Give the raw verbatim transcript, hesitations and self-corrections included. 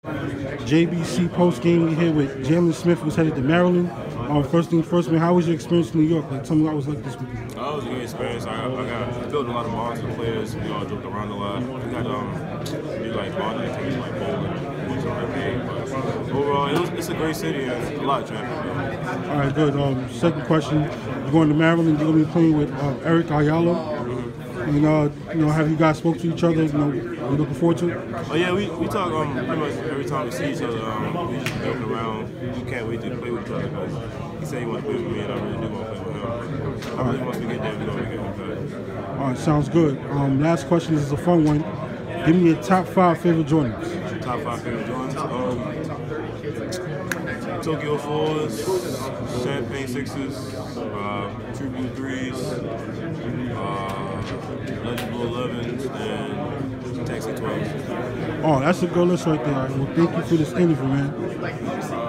J B C post game here with Jalen Smith was headed to Maryland. Um, first thing first, man, how was your experience in New York? Like, tell me what it was like this weekend. Oh, it was a good experience. I, I got built a lot of bonds with players. We all joked around a lot. We got um, do like bonding activities like bowling, which are big. But overall, it was, it's a great city and a lot of traffic. All right, good. Um, second question: you're going to Maryland. You're gonna be playing with uh, Eric Ayala. And uh, you know, have you guys spoke to each other? You know, are you looking forward to it? Oh yeah, we, we talk um, pretty much every time we see each other. Um, we just joking around. We can't wait to play with each other because he said he wants to play with me, and I really do want to play with him. I really right. once we get there, we're gonna get it. All right, sounds good. Um, last question is a fun one. Give me your top five favorite Jordans. Top five favorite Jordans. Um, Tokyo fours, Champagne sixes, uh, True Blue threes, uh, Legend Blue elevens, and Taxi twelves. Oh, that's a good list right there. All right, well, thank you for this interview, man.